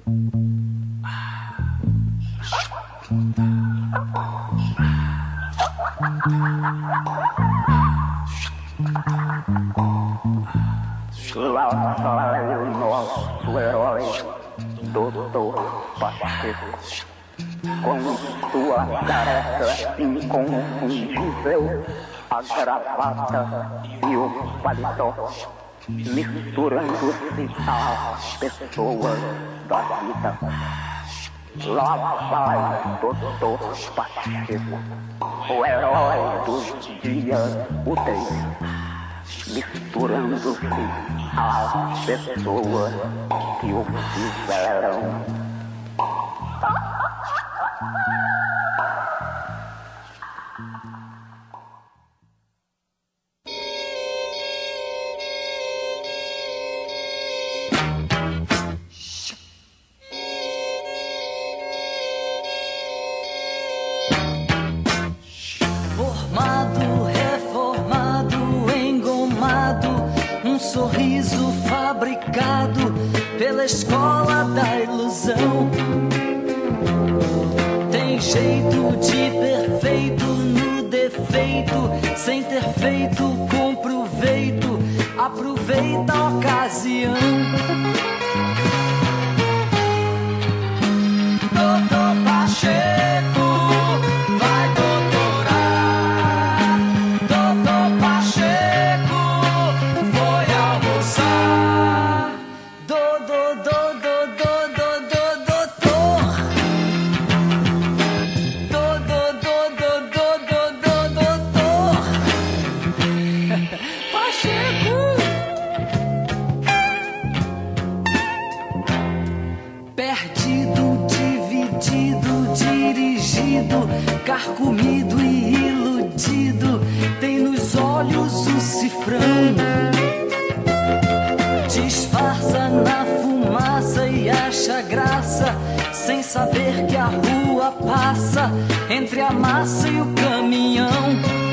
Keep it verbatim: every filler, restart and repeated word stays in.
Lá vai o nosso herói, doutor Pacheco, com sua tarefa inconfundível, a gravata e o paletó, misturando-se às pessoas da vida. Lá vai doutor Pacheco, o herói dos dias úteis, misturando-se às pessoas que o fizeram. Formado, reformado, engomado, um sorriso fabricado pela escola da ilusão. Tem jeito de perfeito no defeito, sem ter feito com proveito, aproveita a ocasião. Doutor Pacheco vai doutorar. Doutor Pacheco foi almoçar. Do, do, do, do, do, do, do, doutor. Do, do, do, do, do, do, do, doutor. Pacheco. Perdido, dividido, dirigido, carcomido e iludido, tem nos olhos o cifrão. Disfarça na fumaça e acha graça, sem saber que a rua passa entre a massa e o caminhão.